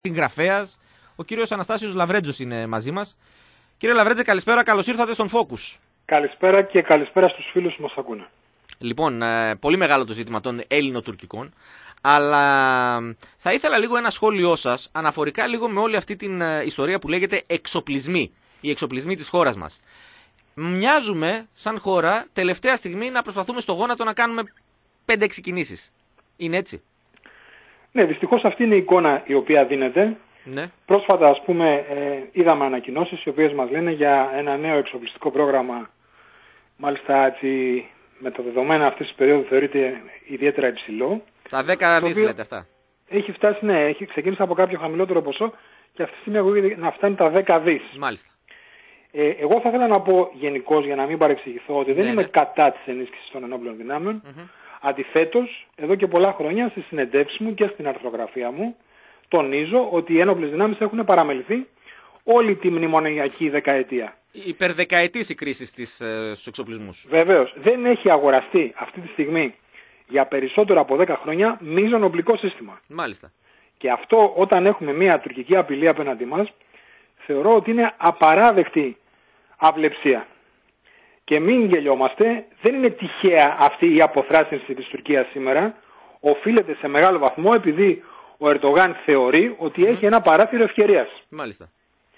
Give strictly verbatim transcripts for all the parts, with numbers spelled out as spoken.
συγγραφέας. Ο κύριος Αναστάσιος Λαβρέτζος είναι μαζί μας. Κύριε Λαβρέτζε, καλησπέρα, καλώς ήρθατε στον Focus. Καλησπέρα και καλησπέρα στους φίλους που μας ακούνε. Λοιπόν, πολύ μεγάλο το ζήτημα των Έλληνο-τουρκικών, αλλά θα ήθελα λίγο ένα σχόλιο σας αναφορικά λίγο με όλη αυτή την ιστορία που λέγεται εξοπλισμοί, οι εξοπλισμοί της χώρας μας. Μοιάζουμε σαν χώρα τελευταία στιγμή να προσπαθούμε στο γόνατο να κάνουμε πέντε έξι κινήσεις. Είναι έτσι? Ναι, δυστυχώς αυτή είναι η εικόνα η οποία δίνεται. Ναι. Πρόσφατα, ας πούμε, ε, είδαμε ανακοινώσεις οι οποίες μας λένε για ένα νέο εξοπλιστικό πρόγραμμα. Μάλιστα, έτσι, με τα δεδομένα αυτής της περίοδου θεωρείται ιδιαίτερα υψηλό. Τα δέκα δις λέτε αυτά. Έχει φτάσει, ναι, έχει ξεκίνησει από κάποιο χαμηλότερο ποσό και αυτή τη στιγμή ακούγεται να φτάνει τα δέκα δις. Μάλιστα. Ε, εγώ θα ήθελα να πω γενικώς, για να μην παρεξηγηθώ, ότι δεν ναι, είμαι ναι. κατά της ενίσχυσης των ενόπλων δυνάμεων. Mm-hmm. Αντιθέτως, εδώ και πολλά χρόνια στις συνεντεύξεις μου και στην αρθρογραφία μου, τονίζω ότι οι ένοπλες δυνάμεις έχουν παραμεληθεί όλη τη μνημονιακή δεκαετία. Υπερδεκαετής η κρίση στις, ε, στους εξοπλισμούς. Βεβαίως. Δεν έχει αγοραστεί αυτή τη στιγμή για περισσότερο από δέκα χρόνια μείζον οπλικό σύστημα. Μάλιστα. Και αυτό, όταν έχουμε μια τουρκική απειλή απέναντί μας, θεωρώ ότι είναι απαράδεκτη αυλεψία. Και μην γελιόμαστε, δεν είναι τυχαία αυτή η αποθράσινση της Τουρκίας σήμερα. Οφείλεται σε μεγάλο βαθμό επειδή ο Ερντογάν θεωρεί ότι mm-hmm. έχει ένα παράθυρο ευκαιρίας. Μάλιστα.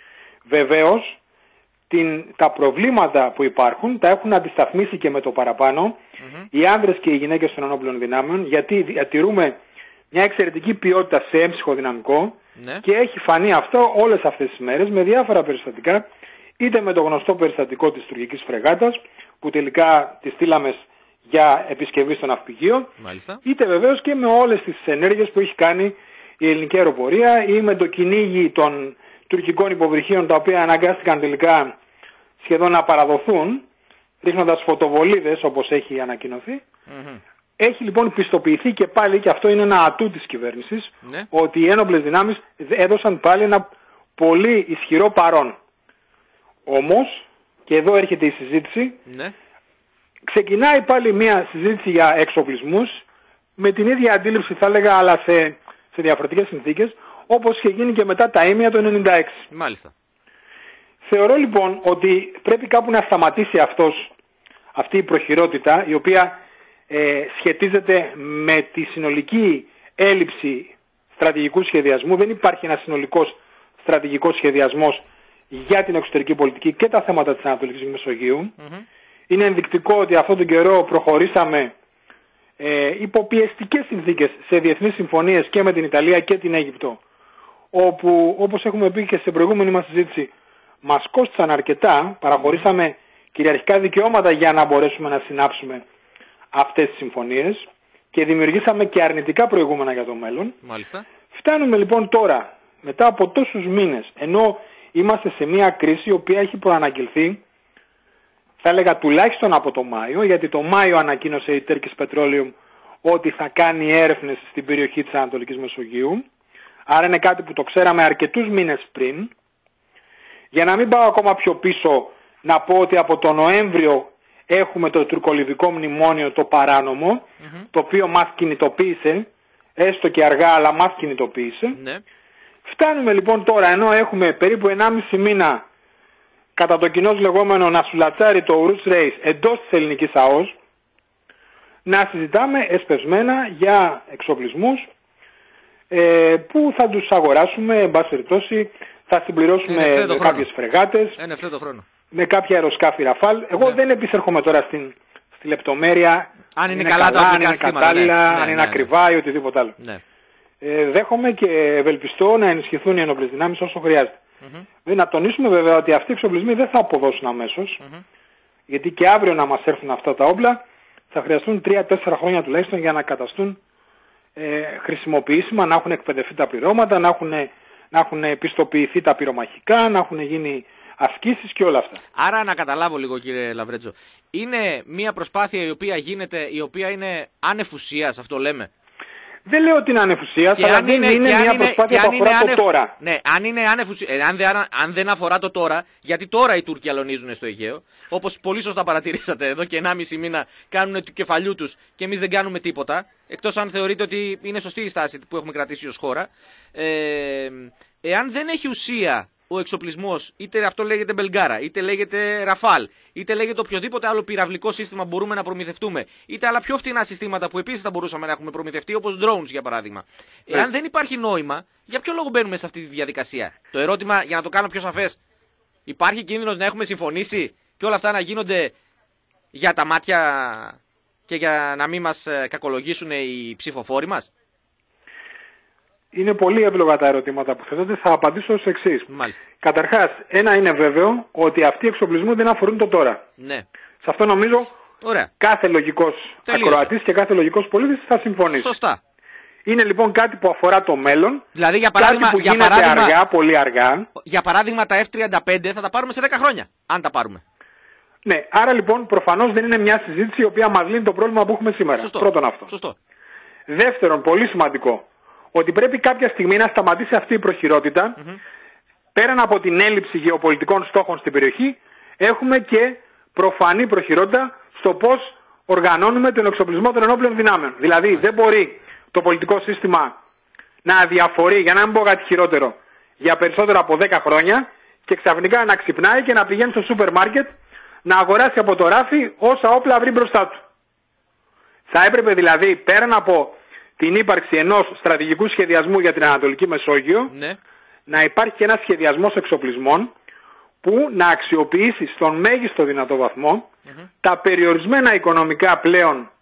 Βεβαίως, την, τα προβλήματα που υπάρχουν τα έχουν αντισταθμίσει και με το παραπάνω mm-hmm. οι άνδρες και οι γυναίκες των ενόπλων δυνάμεων, γιατί διατηρούμε μια εξαιρετική ποιότητα σε έμψυχο δυναμικό ναι. και έχει φανεί αυτό όλες αυτές τις μέρες με διάφορα περιστατικά, είτε με το γνωστό περιστατικό της τουρκικής φρεγάτας που τελικά τη στείλαμε για επισκευή στο ναυπηγείο, Μάλιστα. είτε βεβαίως και με όλες τις ενέργειες που έχει κάνει η ελληνική αεροπορία ή με το κυνήγι των τουρκικών υποβρυχίων, τα οποία αναγκάστηκαν τελικά σχεδόν να παραδοθούν ρίχνοντας φωτοβολίδες όπως έχει ανακοινωθεί. Mm-hmm. Έχει λοιπόν πιστοποιηθεί και πάλι, και αυτό είναι ένα ατού της κυβέρνησης, ναι. ότι οι ένοπλες δυνάμεις έδωσαν πάλι ένα πολύ ισχυρό παρόν. Όμως, και εδώ έρχεται η συζήτηση, ναι. ξεκινάει πάλι μια συζήτηση για εξοπλισμούς με την ίδια αντίληψη, θα έλεγα, αλλά σε, σε διαφορετικές συνθήκες, όπως είχε γίνει και μετά τα ήμια το ενενήντα έξι. Μάλιστα. Θεωρώ λοιπόν ότι πρέπει κάπου να σταματήσει αυτός, αυτή η προχειρότητα, η οποία ε, σχετίζεται με τη συνολική έλλειψη στρατηγικού σχεδιασμού. Δεν υπάρχει ένας συνολικός στρατηγικός σχεδιασμός για την εξωτερική πολιτική και τα θέματα της Ανατολικής Μεσογείου. Mm-hmm. Είναι ενδεικτικό ότι αυτόν τον καιρό προχωρήσαμε ε, υπό πιεστικές συνθήκες σε διεθνείς συμφωνίες και με την Ιταλία και την Αίγυπτο, όπου, όπως έχουμε πει και στην προηγούμενη μας συζήτηση, μας κόστησαν αρκετά, παραχωρήσαμε κυριαρχικά δικαιώματα για να μπορέσουμε να συνάψουμε αυτές τις συμφωνίες και δημιουργήσαμε και αρνητικά προηγούμενα για το μέλλον. Μάλιστα. Φτάνουμε λοιπόν τώρα, μετά από τόσους μήνες, ενώ είμαστε σε μια κρίση η οποία έχει προαναγγελθεί, θα έλεγα τουλάχιστον από το Μάιο, γιατί το Μάιο ανακοίνωσε η Turkish Petroleum ότι θα κάνει έρευνες στην περιοχή της Ανατολικής Μεσογείου. Άρα είναι κάτι που το ξέραμε αρκετούς μήνες πριν. Για να μην πάω ακόμα πιο πίσω, να πω ότι από το Νοέμβριο έχουμε το τουρκολιβικό μνημόνιο, το παράνομο, mm-hmm. το οποίο μας κινητοποίησε, έστω και αργά, αλλά μας κινητοποίησε. Ναι. Φτάνουμε λοιπόν τώρα, ενώ έχουμε περίπου ενάμιση μήνα κατά το κοινώς λεγόμενο να σουλατσάρει το Urus Reis εντός της ελληνικής ΑΟΣ, να συζητάμε εσπευσμένα για εξοπλισμούς ε, που θα τους αγοράσουμε, εν πάση περιπτώσει, θα συμπληρώσουμε με κάποιες φρεγάτες, με κάποια αεροσκάφη Ραφάλ. Εγώ ναι. δεν επισέρχομαι τώρα στην, στη λεπτομέρεια, αν είναι, είναι καλά, καλά, αν είναι κατάλληλα, ναι, αν ναι, είναι ναι, ακριβά ναι. ή οτιδήποτε άλλο. Ναι. Ε, δέχομαι και ευελπιστώ να ενισχυθούν οι ενόπλες δυνάμεις όσο χρειάζεται. Mm-hmm. Δεν να τονίσουμε βέβαια ότι αυτοί οι εξοπλισμοί δεν θα αποδώσουν αμέσως, mm-hmm. γιατί και αύριο να μας έρθουν αυτά τα όπλα θα χρειαστούν τρία τέσσερα χρόνια τουλάχιστον για να καταστούν ε, χρησιμοποιήσιμα, να έχουν εκπαιδευτεί τα πληρώματα, να έχουν, να έχουν πιστοποιηθεί τα πυρομαχικά, να έχουν γίνει ασκήσεις και όλα αυτά. Άρα να καταλάβω λίγο, κύριε Λαβρέτζο, είναι μια προσπάθεια η οποία γίνεται, η οποία είναι άνευ ουσίας, αυτό λέμε? Δεν λέω ότι είναι ανεφουσίας, αλλά δεν είναι, είναι μια είναι, προσπάθεια που αφορά ανεφ... το τώρα. Ναι, αν είναι ανεφουσίας, ε, αν, δεν, αν δεν αφορά το τώρα, γιατί τώρα οι Τούρκοι αλωνίζουν στο Αιγαίο, όπως πολύ σωστά παρατηρήσατε, εδώ και ενάμιση μήνα κάνουν του κεφαλιού τους και εμείς δεν κάνουμε τίποτα, εκτός αν θεωρείτε ότι είναι σωστή η στάση που έχουμε κρατήσει ως χώρα. Ε, εάν δεν έχει ουσία ο εξοπλισμός, είτε αυτό λέγεται Μπελγκάρα, είτε λέγεται Ραφάλ, είτε λέγεται οποιοδήποτε άλλο πυραυλικό σύστημα μπορούμε να προμηθευτούμε, είτε άλλα πιο φτηνά συστήματα που επίσης θα μπορούσαμε να έχουμε προμηθευτεί, όπως drones για παράδειγμα. Yeah. Εάν δεν υπάρχει νόημα, για ποιο λόγο μπαίνουμε σε αυτή τη διαδικασία? Το ερώτημα, για να το κάνω πιο σαφές, υπάρχει κίνδυνος να έχουμε συμφωνήσει και όλα αυτά να γίνονται για τα μάτια και για να μην μας κακολογήσουν οι ψηφοφόροι μας? Είναι πολύ εύλογα τα ερωτήματα που θέτονται. Θα απαντήσω ως εξής. Καταρχάς, ένα είναι βέβαιο, ότι αυτοί οι εξοπλισμοί δεν αφορούν το τώρα. Ναι. Σε αυτό νομίζω Ωραία. κάθε λογικός ακροατής και κάθε λογικός πολίτης θα συμφωνήσει. Σωστά. Είναι λοιπόν κάτι που αφορά το μέλλον. Δηλαδή, για παράδειγμα, κάτι που για γίνεται παράδειγμα, αργά, πολύ αργά. Για παράδειγμα, τα εφ τριάντα πέντε θα τα πάρουμε σε δέκα χρόνια, αν τα πάρουμε. Ναι, άρα λοιπόν προφανώς δεν είναι μια συζήτηση η οποία μας λύνει το πρόβλημα που έχουμε σήμερα. Σωστό. Πρώτον αυτό. Σωστό. Δεύτερον, πολύ σημαντικό, ότι πρέπει κάποια στιγμή να σταματήσει αυτή η προχειρότητα. Mm-hmm. Πέραν από την έλλειψη γεωπολιτικών στόχων στην περιοχή, έχουμε και προφανή προχειρότητα στο πώς οργανώνουμε τον εξοπλισμό των ενόπλων δυνάμεων. Δηλαδή, δεν μπορεί το πολιτικό σύστημα να αδιαφορεί, για να μην πω κάτι χειρότερο, για περισσότερα από δέκα χρόνια και ξαφνικά να ξυπνάει και να πηγαίνει στο σούπερ μάρκετ να αγοράσει από το ράφι όσα όπλα βρει μπροστά του. Θα έπρεπε δηλαδή, πέραν από την ύπαρξη ενός στρατηγικού σχεδιασμού για την Ανατολική Μεσόγειο, ναι, να υπάρχει και ένας σχεδιασμός εξοπλισμών που να αξιοποιήσει στον μέγιστο δυνατό βαθμό mm-hmm. τα περιορισμένα οικονομικά πλέον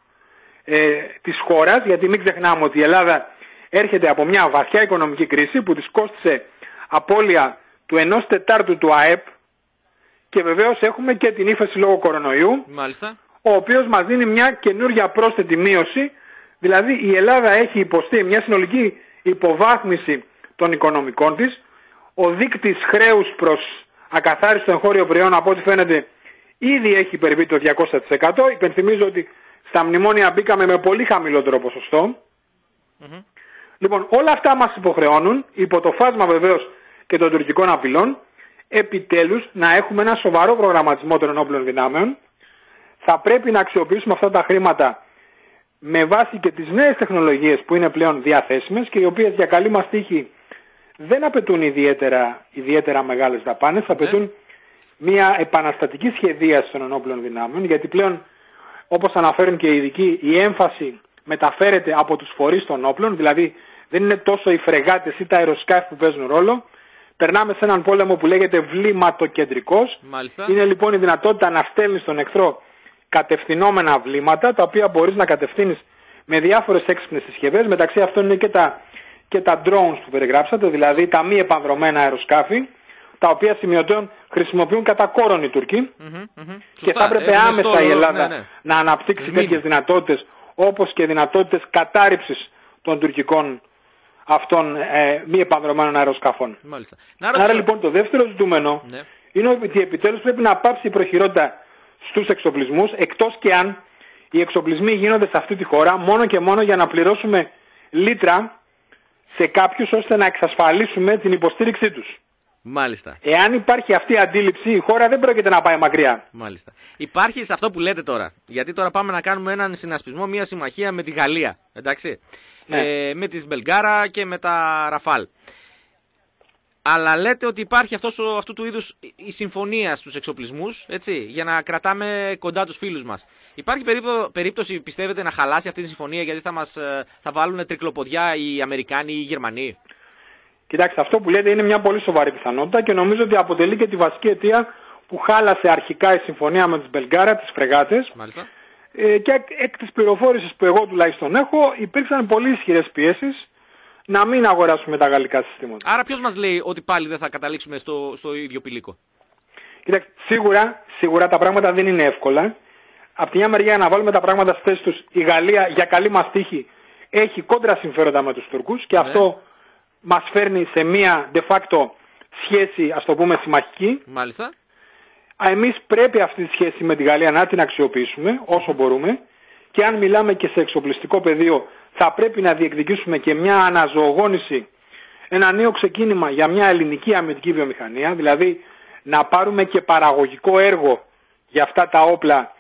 ε, της χώρας, γιατί μην ξεχνάμε ότι η Ελλάδα έρχεται από μια βαθιά οικονομική κρίση που της κόστισε απώλεια του ενός τετάρτου του ΑΕΠ και βεβαίως έχουμε και την ύφεση λόγω κορονοϊού, μάλιστα, ο οποίος μας δίνει μια καινούργια πρόσθετη μείωση. Δηλαδή η Ελλάδα έχει υποστεί μια συνολική υποβάθμιση των οικονομικών της. Ο δείκτης χρέους προς ακαθάριστο εγχώριο προϊόν, από ό,τι φαίνεται, ήδη έχει υπερβεί το διακόσια τοις εκατό. Υπενθυμίζω ότι στα μνημόνια μπήκαμε με πολύ χαμηλότερο ποσοστό. Mm-hmm. Λοιπόν, όλα αυτά μας υποχρεώνουν, υπό το φάσμα βεβαίως και των τουρκικών απειλών, επιτέλους να έχουμε ένα σοβαρό προγραμματισμό των ενόπλων δυνάμεων. Θα πρέπει να αξιοποιήσουμε αυτά τα χρήματα με βάση και τις νέες τεχνολογίες που είναι πλέον διαθέσιμες και οι οποίες για καλή μας τύχη δεν απαιτούν ιδιαίτερα, ιδιαίτερα μεγάλες δαπάνες, θα απαιτούν μια επαναστατική σχεδίαση των ενόπλων δυνάμεων, γιατί πλέον, όπως αναφέρουν και οι ειδικοί, η έμφαση μεταφέρεται από τους φορείς των όπλων, δηλαδή δεν είναι τόσο οι φρεγάτες ή τα αεροσκάφη που παίζουν ρόλο. Περνάμε σε έναν πόλεμο που λέγεται βλήματοκεντρικός. Μάλιστα. Είναι λοιπόν η δυνατότητα να στέλνεις στον εχθρό κατευθυνόμενα βλήματα, τα οποία μπορείς να κατευθύνεις με διάφορες έξυπνες συσκευές. Μεταξύ αυτών είναι και τα, και τα drones που περιγράψατε, δηλαδή τα μη επανδρομένα αεροσκάφη, τα οποία σημειωτέων χρησιμοποιούν κατά κόρον οι Τούρκοι. Mm-hmm, mm-hmm. Και θα έπρεπε άμεσα στο... η Ελλάδα ναι, ναι. να αναπτύξει τέτοιες δυνατότητες, όπως και δυνατότητες κατάρριψης των τουρκικών αυτών ε, μη επανδρομένων αεροσκαφών. Μάλιστα. Άρα ρωτήσω... λοιπόν το δεύτερο ζητούμενο ναι. είναι ότι επιτέλους πρέπει να πάψει η προχειρότητα στους εξοπλισμούς, εκτός και αν οι εξοπλισμοί γίνονται σε αυτή τη χώρα μόνο και μόνο για να πληρώσουμε λίτρα σε κάποιους ώστε να εξασφαλίσουμε την υποστήριξή τους. Μάλιστα. Εάν υπάρχει αυτή η αντίληψη, η χώρα δεν πρόκειται να πάει μακριά. Μάλιστα. Υπάρχει σε αυτό που λέτε τώρα, γιατί τώρα πάμε να κάνουμε έναν συνασπισμό, μια συμμαχία με τη Γαλλία, εντάξει, ναι. ε, με τις Μπελγκάρα και με τα Ραφάλ. Αλλά λέτε ότι υπάρχει αυτός, αυτού του είδους η συμφωνία στους εξοπλισμούς, έτσι, για να κρατάμε κοντά τους φίλους μας. Υπάρχει περίπτω, περίπτωση, πιστεύετε, να χαλάσει αυτή τη συμφωνία γιατί θα, μας, θα βάλουν τρικλοποδιά οι Αμερικάνοι ή οι Γερμανοί? Κοιτάξτε, αυτό που λέτε είναι μια πολύ σοβαρή πιθανότητα και νομίζω ότι αποτελεί και τη βασική αιτία που χάλασε αρχικά η συμφωνία με τις Μπελγκάρα, τις φρεγάτες. Μάλιστα. Ε, και εκ της πληροφόρησης που εγώ τουλάχιστον έχω, υπήρξαν πολύ ισχυρές πιέσεις να μην αγοράσουμε τα γαλλικά συστήματα. Άρα ποιος μας λέει ότι πάλι δεν θα καταλήξουμε στο, στο ίδιο πηλίκο? Κοιτάξτε, σίγουρα, σίγουρα τα πράγματα δεν είναι εύκολα. Από τη μια μεριά, να βάλουμε τα πράγματα στις θέσεις τους, η Γαλλία για καλή μας τύχη έχει κόντρα συμφέροντα με τους Τούρκους και ναι. αυτό μας φέρνει σε μια de facto σχέση, ας το πούμε, συμμαχική. Μάλιστα. Εμείς πρέπει αυτή τη σχέση με τη Γαλλία να την αξιοποιήσουμε όσο μπορούμε και αν μιλάμε και σε εξοπλιστικό πεδίο θα πρέπει να διεκδικήσουμε και μια αναζωογόνηση, ένα νέο ξεκίνημα για μια ελληνική αμυντική βιομηχανία, δηλαδή να πάρουμε και παραγωγικό έργο για αυτά τα όπλα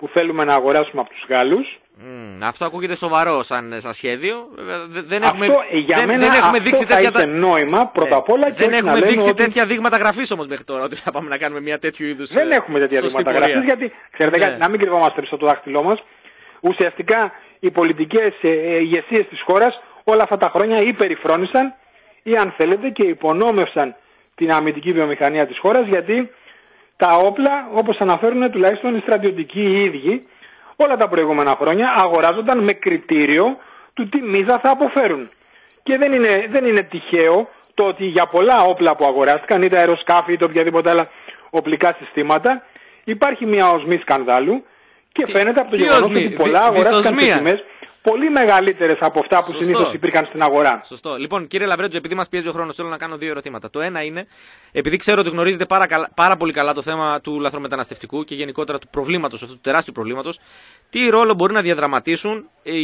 που θέλουμε να αγοράσουμε από τους Γάλλους. Mm, αυτό ακούγεται σοβαρό σαν, σαν σχέδιο. Δεν αυτό, έχουμε, για δεν, μένα δεν έχουμε αυτό δείξει θα τέτοια... είχε νόημα πρώτα απ' όλα. Δεν έχουμε δείξει ότι... τέτοια δείγματα γραφής όμως μέχρι τώρα, ότι θα πάμε να κάνουμε μια τέτοιου είδους. Δεν έχουμε τέτοια δείγματα γραφής, γιατί ξέρετε ναι. κάτι, να μην κρυβόμαστε πίσω το δάχτυλό μας. Ουσιαστικά οι πολιτικές ηγεσίες της χώρας όλα αυτά τα χρόνια ή περιφρόνησαν ή αν θέλετε και υπονόμευσαν την αμυντική βιομηχανία της χώρας, γιατί τα όπλα, όπως αναφέρουν τουλάχιστον οι στρατιωτικοί οι ίδιοι, όλα τα προηγούμενα χρόνια αγοράζονταν με κριτήριο του τι μίζα θα αποφέρουν. Και δεν είναι, δεν είναι τυχαίο το ότι για πολλά όπλα που αγοράστηκαν, είτε αεροσκάφη είτε οποιαδήποτε άλλα οπλικά συστήματα, υπάρχει μια οσμή σκανδάλου και τι, φαίνεται από το γεγονός ότι πολλά αγοράστηκαν σε τιμές πολύ μεγαλύτερες από αυτά που συνήθως υπήρχαν στην αγορά. Σωστό. Λοιπόν, κύριε Λαβρέτζο, επειδή μας πιέζει ο χρόνος, θέλω να κάνω δύο ερωτήματα. Το ένα είναι, επειδή ξέρω ότι γνωρίζετε πάρα, πάρα πολύ καλά το θέμα του λαθρομεταναστευτικού και γενικότερα του προβλήματος, αυτού του τεράστιου προβλήματος, τι ρόλο μπορεί να διαδραματίσουν οι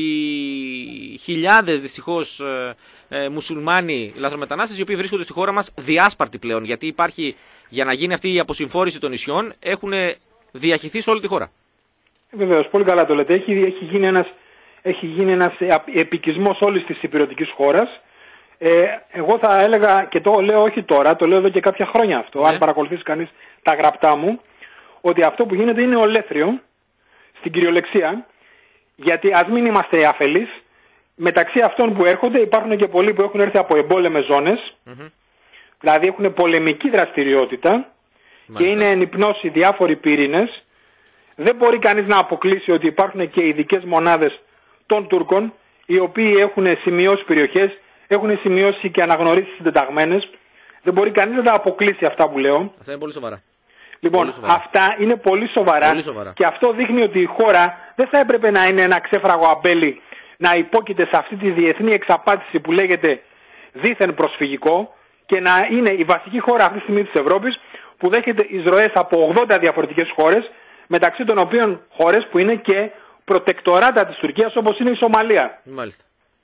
χιλιάδες δυστυχώς ε, ε, μουσουλμάνοι λαθρομετανάστες οι οποίοι βρίσκονται στη χώρα μας διάσπαρτοι πλέον. Γιατί υπάρχει, για να γίνει αυτή η αποσυμφόρηση των νησιών, έχουν διαχυθεί σε όλη τη χώρα. Βεβαίως, πολύ καλά το λέτε. Έχει, έχει γίνει ένας. Έχει γίνει ένας επικισμός όλης της υπηρετικής χώρας. Ε, εγώ θα έλεγα, και το λέω όχι τώρα, το λέω εδώ και κάποια χρόνια αυτό, ναι. αν παρακολουθήσει κανείς τα γραπτά μου, ότι αυτό που γίνεται είναι ολέθριο, στην κυριολεξία, γιατί ας μην είμαστε αφελείς, μεταξύ αυτών που έρχονται υπάρχουν και πολλοί που έχουν έρθει από εμπόλεμες ζώνες, mm-hmm. δηλαδή έχουν πολεμική δραστηριότητα Μάλιστα. και είναι εν υπνώση διάφοροι πυρήνες. Δεν μπορεί κανείς να αποκλείσει ότι υπάρχουν και ειδικές μονάδες των Τούρκων, οι οποίοι έχουν σημειώσει περιοχές, έχουν σημειώσει και αναγνωρίσεις συντεταγμένες. Δεν μπορεί κανείς να τα αποκλείσει αυτά που λέω. Αυτά είναι πολύ σοβαρά. Λοιπόν, πολύ σοβαρά. αυτά είναι πολύ σοβαρά, πολύ σοβαρά και αυτό δείχνει ότι η χώρα δεν θα έπρεπε να είναι ένα ξέφραγο αμπέλι, να υπόκειται σε αυτή τη διεθνή εξαπάτηση που λέγεται δίθεν προσφυγικό και να είναι η βασική χώρα αυτή τη στιγμή της Ευρώπης που δέχεται εισρωές από ογδόντα διαφορετικές χώρες, μεταξύ των οποίων χώρες που είναι και προτεκτοράτα της Τουρκίας, όπως είναι η Σομαλία. Μάλιστα.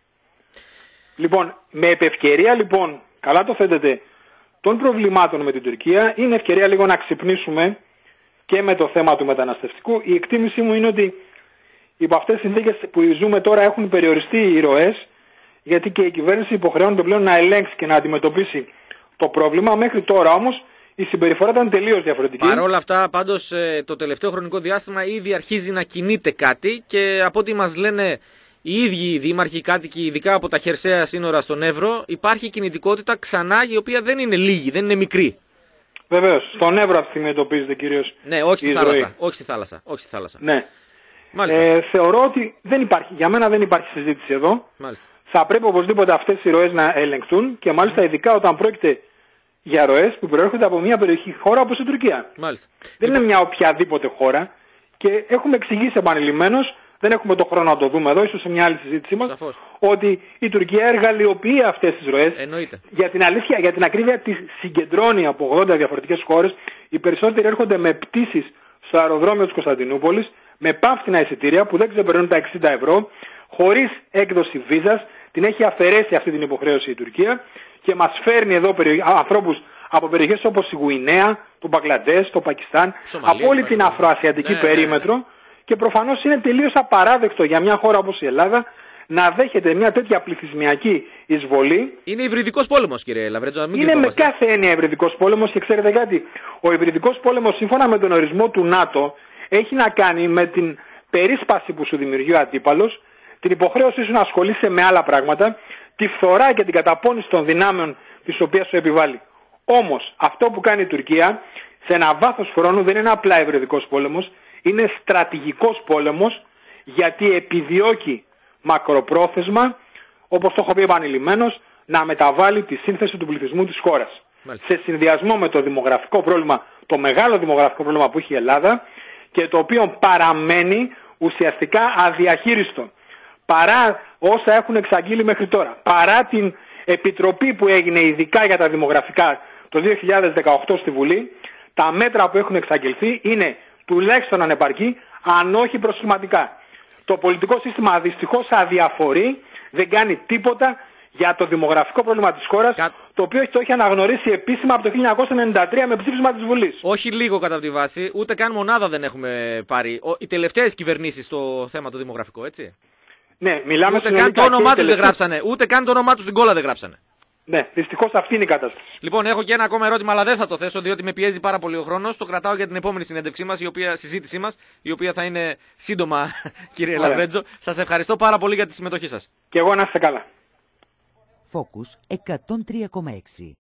Λοιπόν, με επευκαιρία λοιπόν, καλά το θέτετε, των προβλημάτων με την Τουρκία, είναι ευκαιρία λίγο να ξυπνήσουμε και με το θέμα του μεταναστευτικού. Η εκτίμησή μου είναι ότι υπό αυτές τις συνθήκες που ζούμε τώρα έχουν περιοριστεί οι ροές, γιατί και η κυβέρνηση υποχρεώνεται πλέον να ελέγξει και να αντιμετωπίσει το πρόβλημα. Μέχρι τώρα όμως η συμπεριφορά ήταν τελείως διαφορετική. Παρ' όλα αυτά, πάντως, το τελευταίο χρονικό διάστημα ήδη αρχίζει να κινείται κάτι και από ό,τι μας λένε οι ίδιοι οι δήμαρχοι, οι κάτοικοι, ειδικά από τα χερσαία σύνορα στον Εύρο, υπάρχει κινητικότητα ξανά, η οποία δεν είναι λίγη, δεν είναι μικρή. Βεβαίως. Στον Εύρο αυτή τη στιγμή εντοπίζεται κυρίως. Ναι, όχι στη θάλασσα. Όχι στη θάλασσα. Όχι στη θάλασσα. Ναι. Ε, θεωρώ ότι δεν υπάρχει, για μένα δεν υπάρχει συζήτηση εδώ. Μάλιστα. Θα πρέπει οπωσδήποτε αυτές οι ροές να ελεγχθούν και μάλιστα ειδικά όταν πρόκειται για ροές που προέρχονται από μια περιοχή χώρα όπως η Τουρκία. Μάλιστα. Δεν είναι μια οποιαδήποτε χώρα και έχουμε εξηγήσει επανειλημμένως, δεν έχουμε το χρόνο να το δούμε εδώ, ίσως σε μια άλλη συζήτησή μας, Σαφώς. ότι η Τουρκία εργαλειοποιεί αυτές τις ροές. Εννοείται. Για την αλήθεια, για την ακρίβεια, τις συγκεντρώνει από ογδόντα διαφορετικές χώρες. Οι περισσότεροι έρχονται με πτήσεις στο αεροδρόμιο της Κωνσταντινούπολης, με πάυθυνα εισιτήρια που δεν ξεπερνούν τα εξήντα ευρώ, χωρίς έκδοση βίζας. Την έχει αφαιρέσει αυτή την υποχρέωση η Τουρκία και μας φέρνει εδώ ανθρώπους από περιοχές όπως η Γουινέα, το Μπαγκλαντές, το Πακιστάν, Σομαλία, από όλη την αφροασιατική ναι, περίμετρο. Ναι, ναι. Και προφανώς είναι τελείως απαράδεκτο για μια χώρα όπως η Ελλάδα να δέχεται μια τέτοια πληθυσμιακή εισβολή. Είναι υβριδικός πόλεμος, κύριε Λαβρέτζο. Είναι με κάθε έννοια υβριδικός πόλεμος και ξέρετε κάτι. Ο υβριδικός πόλεμος, σύμφωνα με τον ορισμό του ΝΑΤΟ, έχει να κάνει με την περίσπαση που σου δημιουργεί ο αντίπαλος, την υποχρέωσή σου να ασχολείσαι με άλλα πράγματα, τη φθορά και την καταπώνηση των δυνάμεων τις οποίες σου επιβάλλει. Όμως, αυτό που κάνει η Τουρκία σε ένα βάθος χρόνου δεν είναι απλά υβριδικός πόλεμος, είναι στρατηγικός πόλεμος, γιατί επιδιώκει μακροπρόθεσμα, όπως το έχω πει επανειλημμένος, να μεταβάλει τη σύνθεση του πληθυσμού της χώρας. Μάλιστα. Σε συνδυασμό με το δημογραφικό πρόβλημα, το μεγάλο δημογραφικό πρόβλημα που έχει η Ελλάδα και το οποίο παραμένει ουσιαστικά αδιαχείριστο. Παρά όσα έχουν εξαγγείλει μέχρι τώρα, παρά την επιτροπή που έγινε ειδικά για τα δημογραφικά το δύο χιλιάδες δεκαοκτώ στη Βουλή, τα μέτρα που έχουν εξαγγελθεί είναι τουλάχιστον ανεπαρκή, αν όχι προσχηματικά. Το πολιτικό σύστημα δυστυχώς αδιαφορεί, δεν κάνει τίποτα για το δημογραφικό πρόβλημα της χώρας, Κα... το οποίο το έχει αναγνωρίσει επίσημα από το χίλια εννιακόσια ενενήντα τρία με ψήφισμα της Βουλής. Όχι λίγο κατά τη βάση, ούτε καν μονάδα δεν έχουμε πάρει. Οι τελευταίες κυβερνήσεις στο θέμα το δημογραφικό, έτσι. Ναι, μιλάμε ούτε καν το όνομά τους δεν γράψανε, ούτε καν το όνομά τους στην κόλλα δεν γράψανε. Ναι, δυστυχώς αυτή είναι η κατάσταση. Λοιπόν, έχω και ένα ακόμα ερώτημα, αλλά δεν θα το θέσω, διότι με πιέζει πάρα πολύ ο χρόνος. Το κρατάω για την επόμενη συνέντευξή μας, η οποία, συζήτησή μας, η οποία θα είναι σύντομα, κύριε Λαβρέντζο. Σας ευχαριστώ πάρα πολύ για τη συμμετοχή σας. Και εγώ να είστε καλά. Focus εκατόν τρία κόμμα έξι.